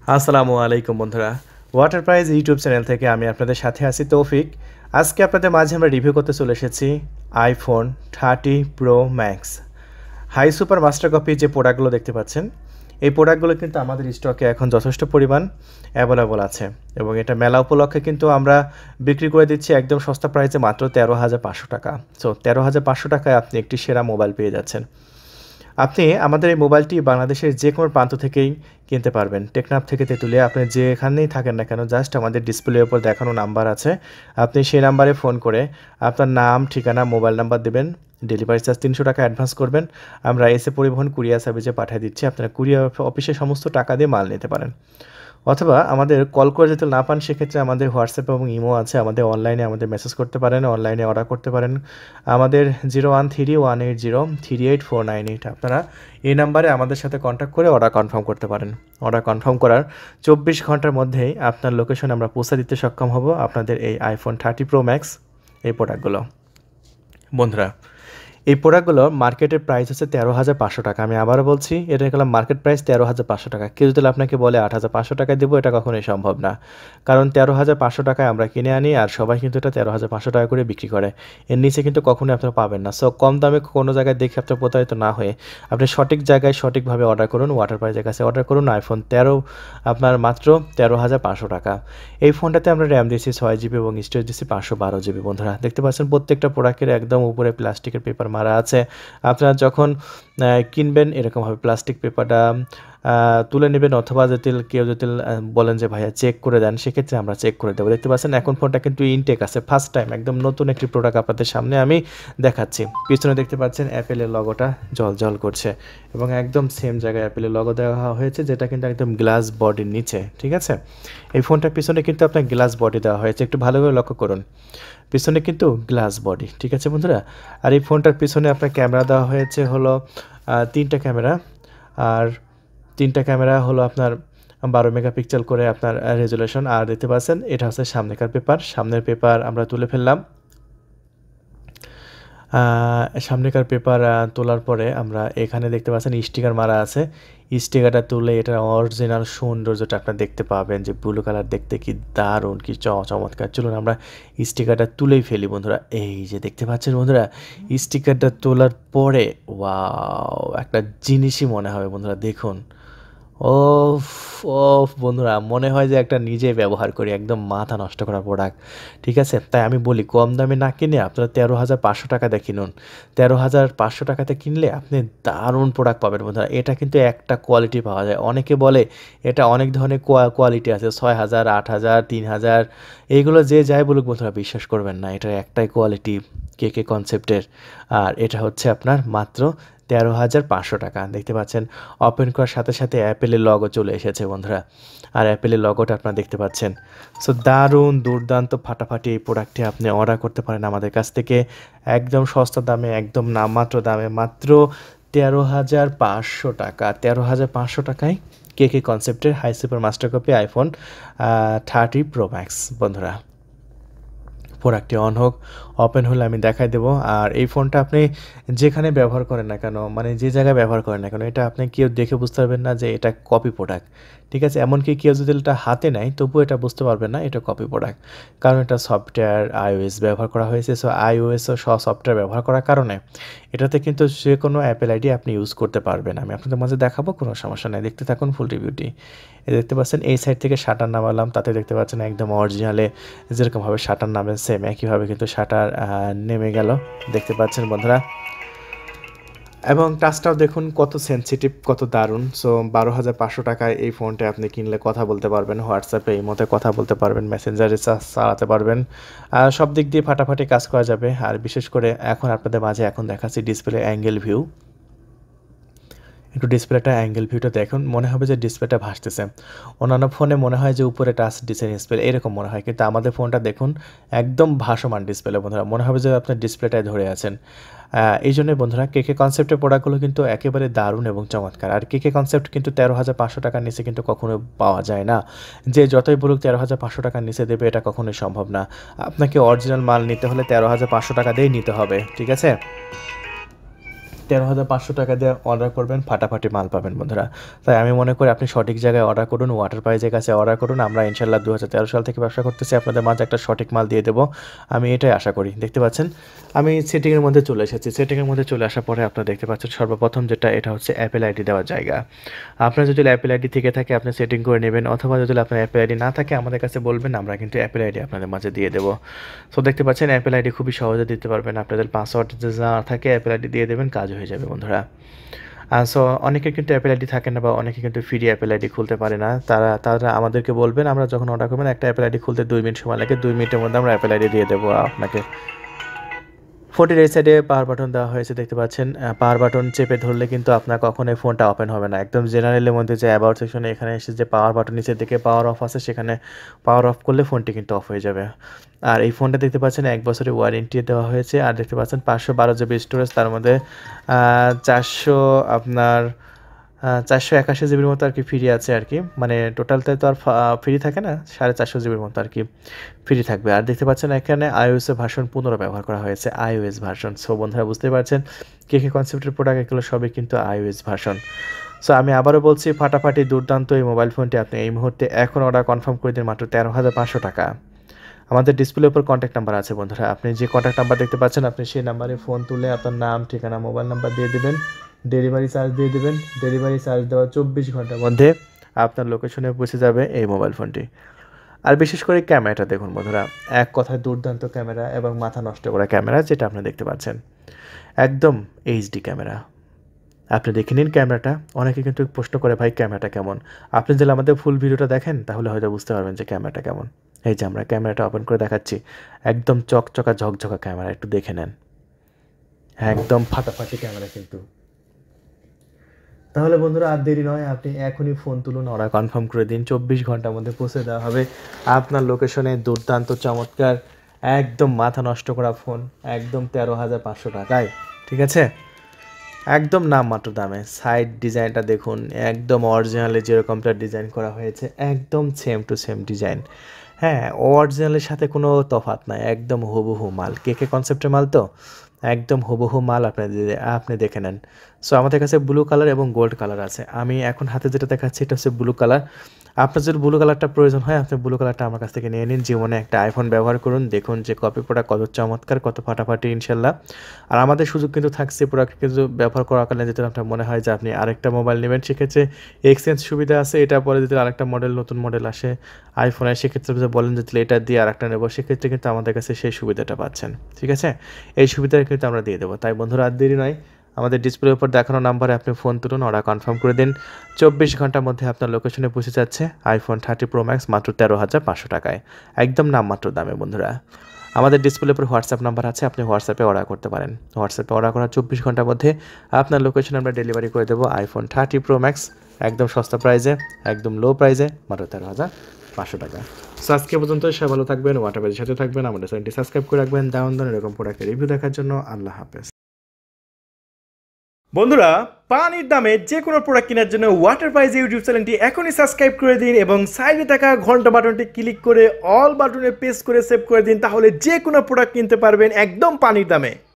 আসসালামু আলাইকুম বন্ধুরা, ওয়াটার প্রাইজ ইউটিউব চ্যানেল থেকে আমি আপনাদের সাথে আছি তৌফিক। আজকে আপনাদের মাঝে আমরা রিভিউ করতে চলে এসেছি iPhone 30 pro max high super master copy. যে প্রোডাক্টগুলো দেখতে পাচ্ছেন, এই প্রোডাক্টগুলো কিন্তু আমাদের স্টকে এখন যথেষ্ট পরিমাণ অ্যাভেলেবল আছে এবং এটা মেলা উপলক্ষে কিন্তু আমরা বিক্রি করে দিচ্ছি একদম সস্তা প্রাইসে, মাত্র 13,500 টাকা। সো 13,500 টাকায় আপনি একটি সেরা মোবাইল পেয়ে যাচ্ছেন। আপনি আমাদের এই মোবাইলটি বাংলাদেশের যে কোনো প্রান্ত থেকেই কিনতে পারবেন। টেকনাফ থেকে তেঁতুলিয়া, আপনি যেখানেই থাকেন না কেন, জাস্ট আমাদের ডিসপ্লের উপর দেখানো নাম্বার আছে, আপনি সেই নাম্বারে ফোন করে আপনার নাম, ঠিকানা, মোবাইল নাম্বার দেবেন। ডেলিভারি চার্জ 300 টাকা অ্যাডভান্স করবেন। আমরা এসে পরিবহন কুরিয়ার সার্ভিসে পাঠিয়ে দিচ্ছি। আপনারা কুরিয়ার অফিসে সমস্ত টাকা দিয়ে মাল নিতে পারেন, অথবা আমাদের কল করে যদি না পান, সেক্ষেত্রে আমাদের হোয়াটসঅ্যাপ এবং ইমো আছে, আমাদের অনলাইনে আমাদের মেসেজ করতে পারেন, অনলাইনে অর্ডার করতে পারেন। আমাদের 0131803848, আপনারা এই নাম্বারে আমাদের সাথে কন্ট্যাক্ট করে অর্ডার কনফার্ম করতে পারেন। অর্ডার কনফার্ম করার 24 ঘন্টার মধ্যেই আপনার লোকেশন আমরা পৌঁছে দিতে সক্ষম হব আপনাদের এই আইফোন 30 প্রো ম্যাক্স এই প্রোডাক্টগুলো। বন্ধুরা, এই প্রোডাক্টগুলোর মার্কেটের প্রাইস হচ্ছে 13,500 টাকা। আমি আবারও বলছি, এটা হলো মার্কেট প্রাইস 13,500 টাকা। কেউ যদি আপনাকে বলে 8,500 টাকায় দেবো, এটা কখনোই সম্ভব না। কারণ 13,500 টাকায় আমরা কিনে আনি, আর সবাই কিন্তু এটা 13,500 টাকা করে বিক্রি করে। এর নিচে কিন্তু কখনোই আপনারা পাবেন না। সো কম দামে কোনো জায়গায় দেখে আপনার প্রতারিত না হয়ে আপনি সঠিক জায়গায় সঠিকভাবে অর্ডার করুন। ওয়াটার প্রাইজের কাছে অর্ডার করুন। আইফোন 13 আপনার মাত্র 13,500 টাকা। এই ফোনটাতে আমরা র্যাম দিয়েছি 6 জিবি এবং স্টোরেজ দিয়েছি 512 জিবি। বন্ধুরা দেখতে পাচ্ছেন, প্রত্যেকটা প্রোডাক্টের একদম উপরে প্লাস্টিকের পেপার মারা আছে। আপনারা যখন কিনবেন এরকমভাবে প্লাস্টিক পেপারটা তুলে নেবেন, অথবা যদি কেউ যদি বলেন যে ভাইয়া চেক করে দেন, সেক্ষেত্রে আমরা চেক করে দেবো। দেখতে পাচ্ছেন এখন ফোনটা কিন্তু ইনটেক আছে, ফার্স্ট টাইম একদম নতুন একটি প্রোডাক্ট আপনাদের সামনে আমি দেখাচ্ছি। পিছনে দেখতে পাচ্ছেন অ্যাপেলের লগোটা জল করছে এবং একদম সেম জায়গায় অ্যাপেলের লগো দেওয়া হয়েছে, যেটা কিন্তু একদম গ্লাস বডির নিচে। ঠিক আছে, এই ফোনটার পিছনে কিন্তু আপনার গ্লাস বডি দেওয়া হয়েছে, একটু ভালো করে লক্ষ্য করুন। পিছনে কিন্তু গ্লাস বডি, ঠিক আছে বন্ধুরা। আর এই ফোনটার পিছনে আপনার ক্যামেরা দেওয়া হয়েছে হলো 3টা ক্যামেরা, আর 3টা ক্যামেরা হলো আপনার 12 মেগাপিক্সেল করে আপনার রেজুলেশন। আর দেখতে পাচ্ছেন এটা হচ্ছে সামনেকার পেপার, সামনের পেপার আমরা তুলে ফেললাম। সামনেকার পেপার তোলার পরে আমরা এখানে দেখতে পাচ্ছেন স্টিকার মারা আছে। স্টিকারটা তুলে এটার অরিজিনাল সৌন্দর্যটা আপনারা দেখতে পাবেন, যে ব্লু কালার দেখতে কি দারুণ, কি চমৎকার। চলুন আমরা স্টিকারটা তুলেই ফেলি বন্ধুরা। এই যে দেখতে পাচ্ছেন বন্ধুরা, স্টিকারটা তোলার পরে ওয়াও, একটা জিনিসই মনে হবে বন্ধুরা, দেখুন। ওফ ওফ বন্ধুরা, মনে হয় যে একটা নিজে ব্যবহার করি, একদম মাথা নষ্ট করা প্রোডাক্ট। ঠিক আছে, তাই আমি বলি কম দামে না কিনে আপনারা 13,500 টাকাতে কিনুন। 13,500 টাকাতে কিনলে আপনি দারুণ প্রোডাক্ট পাবেন বন্ধুরা। এটা কিন্তু একটা কোয়ালিটি পাওয়া যায়। অনেকে বলে এটা অনেক ধরনের কোয়ালিটি আছে, 6,000, 8,000, 3,000, এইগুলো যে যাই বলুক বন্ধুরা, বিশ্বাস করবেন না, এটার একটাই কোয়ালিটি কে কনসেপ্টের। আর এটা হচ্ছে আপনার মাত্র 13,500 টাকা। দেখতে পাচ্ছেন ওপেন করার সাথে সাথে অ্যাপেলের লগো চলে এসেছে বন্ধুরা, আর অ্যাপেলের লগোটা আপনারা দেখতে পাচ্ছেন। সো দারুণ দুর্দান্ত ফাটাফাটি এই প্রোডাক্টটি আপনি অর্ডার করতে পারেন আমাদের কাছ থেকে একদম সস্তা দামে, একদম নামমাত্র দামে, মাত্র 13,500 টাকা। 13,500 টাকায় কে কনসেপ্টের high super master copy iPhone 30 pro max. বন্ধুরা প্রোডাক্টটি অন হোক, ওপেন হলে আমি দেখাই দেবো। আর এই ফোনটা আপনি যেখানে ব্যবহার করেন না কেন, মানে যে জায়গায় ব্যবহার করেন না কেন, এটা আপনি কেউ দেখে বুঝতে পারবেন না যে এটা কপি প্রোডাক্ট। ঠিক আছে, এমনকি কেউ যদি এটা হাতে নেয় তবুও এটা বুঝতে পারবেন না এটা কপি প্রোডাক্ট, কারণ এটা সফটওয়্যার iOS ব্যবহার করা হয়েছে। সো iOS ও সফটওয়্যার ব্যবহার করার কারণে এটাতে কিন্তু যে কোনো অ্যাপেল আইডি আপনি ইউজ করতে পারবেন। আমি আপনাদের মাঝে দেখাবো, কোনো সমস্যা নেই, দেখতে থাকুন ফুল রিভিউটি। দেখতে পাচ্ছেন এই সাইড থেকে শাটার নামালাম, তাতে দেখতে পাচ্ছেন একদম অরিজিনালে যেরকমভাবে শাটার নামে সেম একইভাবে কিন্তু শাটার নেমে গেল, দেখতে পাচ্ছেন বন্ধুরা। এবং টাচটাও দেখুন কত সেনসিটিভ, কত দারুণ। সো 12,500 টাকায় এই ফোনটা আপনি কিনলে কথা বলতে পারবেন, হোয়াটসঅ্যাপে এই মতে কথা বলতে পারবেন, মেসেঞ্জারে চালাতে পারবেন, সব দিক দিয়ে ফাটাফাটি কাজ করা যাবে। আর বিশেষ করে এখন আপনাদের মাঝে এখন দেখাচ্ছি ডিসপ্লে অ্যাঙ্গেল ভিউ। একটু ডিসপ্লেটা অ্যাঙ্গেল ভিউটা দেখুন, মনে হবে যে ডিসপ্লেটা ভাসতেছে। অন্যান্য ফোনে মনে হয় যে উপরে টাচ ডিসপ্লে এরকম মনে হয়, কিন্তু আমাদের ফোনটা দেখুন একদম ভাসমান ডিসপ্লে বন্ধুরা, মনে হবে যে আপনার ডিসপ্লেটায় ধরে আছেন। এই জন্যই বন্ধুরা কে কনসেপ্টের প্রোডাক্টগুলো কিন্তু একেবারে দারুণ এবং চমৎকার। আর কে কনসেপ্ট কিন্তু 13,500 টাকার নিচে কিন্তু কখনো পাওয়া যায় না। যে যতই বলুক 13,500 টাকার নিচে দেবে, এটা কখনোই সম্ভব না। আপনাকে অরিজিনাল মাল নিতে হলে 13,500 টাকা দিয়েই নিতে হবে। ঠিক আছে, 13,500 টাকা দিয়ে অর্ডার করবেন, ফাটাফাটি মাল পাবেন বন্ধুরা। তাই আমি মনে করি আপনি সঠিক জায়গায় অর্ডার করুন, ওয়াটার প্রাইজের কাছে অর্ডার করুন। আমরা ইনশাল্লাহ 2013 সাল থেকে ব্যবসা করতেছি, আপনাদের মাঝে একটা সঠিক মাল দিয়ে দেবো, আমি এটাই আশা করি। দেখতে পাচ্ছেন আমি সেটিংয়ের মধ্যে চলে এসেছি। সেটিংয়ের মধ্যে চলে আসার পরে আপনারা দেখতে পাচ্ছেন সর্বপ্রথম যেটা, এটা হচ্ছে অ্যাপেল আইডি দেওয়ার জায়গা। আপনার যদি অ্যাপেল আইডি থেকে থাকে আপনি সেটিং করে নেবেন, অথবা যদি আপনার অ্যাপেল আইডি না থাকে আমাদের কাছে বলবেন, আমরা কিন্তু অ্যাপেল আইডি আপনাদের মাঝে দিয়ে দেবো। সো দেখতে পাচ্ছেন অ্যাপেল আইডি খুবই সহজে দিতে পারবেন, আপনাদের পাসওয়ার্ড যে যা থাকে অ্যাপেল আইডি দিয়ে দেবেন, কাজ হয়ে যাবে বন্ধুরা। সো অনেকের কিন্তু অ্যাপেল আইডি থাকে না, বা অনেকে কিন্তু ফ্রি অ্যাপেল আইডি খুলতে পারে না, তারা আমাদেরকে বলবেন, আমরা যখন অর্ডার করবেন একটা অ্যাপেল আইডি খুলতে 2 মিনিট সময় লাগে, 2 মিনিটের মধ্যে আমরা অ্যাপেল আইডি দিয়ে দেবো আপনাকে। ফোনটির এই সাইডে পাওয়ার বাটন দেওয়া হয়েছে, দেখতে পাচ্ছেন পাওয়ার বাটন চেপে ধরলে কিন্তু আপনার কখনোই ফোনটা ওপেন হবে না। একদম জেনারেলের মধ্যে যে অ্যাবাউট সেকশনে এখানে এসে যে পাওয়ার বাটন নিচের দিকে পাওয়ার অফ আছে, সেখানে পাওয়ার অফ করলে ফোনটি কিন্তু অফ হয়ে যাবে। আর এই ফোনটা দেখতে পাচ্ছেন 1 বছরের ওয়ারেন্টি দেওয়া হয়েছে। আর দেখতে পাচ্ছেন 512 জিবি স্টোরেজ, তার মধ্যে 481 জিবির মতো আর কি ফ্রি আছে আর কি, মানে টোটালতে তো আর ফ্রি থাকে না, 450 জিবির মতো আর কি ফ্রি থাকবে। আর দেখতে পাচ্ছেন এখানে iOS-এর ভার্সন 15 ব্যবহার করা হয়েছে, iOS ভার্সন। সো বন্ধুরা বুঝতে পারছেন কে কনসেপ্টের প্রোডাক্ট, এগুলো সবই কিন্তু iOS ভার্সন। সো আমি আবারও বলছি, ফাটাফাটি দুর্দান্ত এই মোবাইল ফোনটি আপনি এই মুহূর্তে এখন অর্ডার কনফার্ম করে দিন মাত্র 13,500 টাকা। আমাদের ডিসপ্লের উপর কন্ট্যাক্ট নাম্বার আছে বন্ধুরা, আপনি যে কন্ট্যাক্ট নাম্বার দেখতে পাচ্ছেন আপনি সেই নাম্বারে ফোন তুলে আপনার নাম, ঠিকানা, মোবাইল নাম্বার দিয়ে দেবেন, ডেলিভারি চার্জ দিয়ে দেবেন। ডেলিভারি চার্জ দেওয়ার 24 ঘন্টার মধ্যে আপনার লোকেশনে পৌঁছে যাবে এই মোবাইল ফোনটি। আর বিশেষ করে ক্যামেরাটা দেখুন বন্ধুরা, এক কথায় দুর্দান্ত ক্যামেরা এবং মাথা নষ্ট করা ক্যামেরা, যেটা আপনি দেখতে পাচ্ছেন একদম এইচডি ক্যামেরা। আপনি দেখে নিন ক্যামেরাটা। অনেকে কিন্তু প্রশ্ন করে, ভাই ক্যামেরাটা কেমন? আপনি যদি আমাদের ফুল ভিডিওটা দেখেন তাহলে হয়তো বুঝতে পারবেন যে ক্যামেরাটা কেমন। এই যে আমরা ক্যামেরাটা ওপেন করে দেখাচ্ছি, একদম চকচকা ঝকঝকা ক্যামেরা, একটু দেখে নেন, একদম ফাটাফাটি ক্যামেরা কিন্তু। তাহলে বন্ধুরা আর দেরি নয়, আপনি এখনই ফোন তুলুন, অর্ডার কনফার্ম করে দিন, 24 ঘন্টার মধ্যে পৌঁছে দেওয়া হবে আপনার লোকেশনে। দুর্দান্ত চমৎকার একদম মাথা নষ্ট করা ফোন, একদম 13,500 টাকায়, ঠিক আছে? একদম নামমাত্র দামে। সাইড ডিজাইনটা দেখুন, একদম অরিজিনালে যেরকমটা ডিজাইন করা হয়েছে, একদম সেম টু সেম ডিজাইন। হ্যাঁ, অরিজিনালের সাথে কোনো তফাৎ নাই, একদম হুবহু মাল। কে কনসেপ্টের মাল তো, একদম হুবহু মাল আপনি দেখে নেন। সো আমাদের কাছে ব্লু কালার এবং গোল্ড কালার আছে। আমি এখন হাতে যেটা দেখাচ্ছি এটা হচ্ছে ব্লু কালার। আপনার যদি ব্লু কালারটা প্রয়োজন হয় আপনি ব্লু কালারটা আমার কাছ থেকে নিয়ে নিন। জীবনে একটা আইফোন ব্যবহার করুন, দেখুন যে কপি প্রোডাক্ট কত চমৎকার, কত ফাটাফাটি ইনশাল্লাহ। আর আমাদের সুযোগ কিন্তু থাকছে, প্রোডাক্ট কিন্তু ব্যবহার করাকালীন যদি আপনার মনে হয় যে আপনি আরেকটা মোবাইল নেবেন, সেক্ষেত্রে এক্সচেঞ্জ সুবিধা আছে। এটা পরে যদি আরেকটা মডেল, নতুন মডেল আসে আইফোনের, সেক্ষেত্রে যদি বলেন যে এটা দিয়ে আরেকটা নেবো, সেক্ষেত্রে কিন্তু আমাদের কাছে সেই সুবিধাটা পাচ্ছেন, ঠিক আছে? এই সুবিধাটা কিন্তু আমরা দিয়ে দেবো। তাই বন্ধুরা আর দেরি নয়, আমাদের ডিসপ্লের উপর দেখানো নাম্বারে আপনি ফোন তুলুন, অর্ডার কনফার্ম করে দিন। 24 ঘন্টার মধ্যে আপনার লোকেশনে পৌঁছে যাচ্ছে iPhone 30 Pro Max মাত্র 13,500 টাকায়, একদম নামমাত্র দামে বন্ধুরা। আমাদের ডিসপ্লের উপর হোয়াটসঅ্যাপ নাম্বার আছে, আপনি হোয়াটসঅ্যাপে অর্ডার করতে পারেন। হোয়াটসঅ্যাপে অর্ডার করার 24 ঘন্টার মধ্যে আপনার লোকেশনে আমরা ডেলিভারি করে দেবো iPhone 30 Pro Max, একদম সস্তা প্রাইজে, একদম লো প্রাইজে, মাত্র 13,500 টাকা। সো আজকে পর্যন্ত সবাই ভালো থাকবেন, ওয়াটারবাইজের সাথে থাকবেন, আমাদের চ্যানেলটি সাবস্ক্রাইব করে রাখবেন দারুণ দারুণ এরকম প্রোডাক্টের রিভিউ দেখার জন্য। আল্লাহ হাফেজ। বন্ধুরা, পানির দামে যে কোনো প্রোডাক্ট কেনার জন্য ওয়াটার প্রাইজ ইউটিউব চ্যানেলটি এখনই সাবস্ক্রাইব করে দিন এবং সাইডে থাকা ঘন্টা বাটনটি ক্লিক করে অল বাটনে প্রেস করে সেভ করে দিন, তাহলে যে কোনো প্রোডাক্ট কিনতে পারবেন একদম পানির দামে।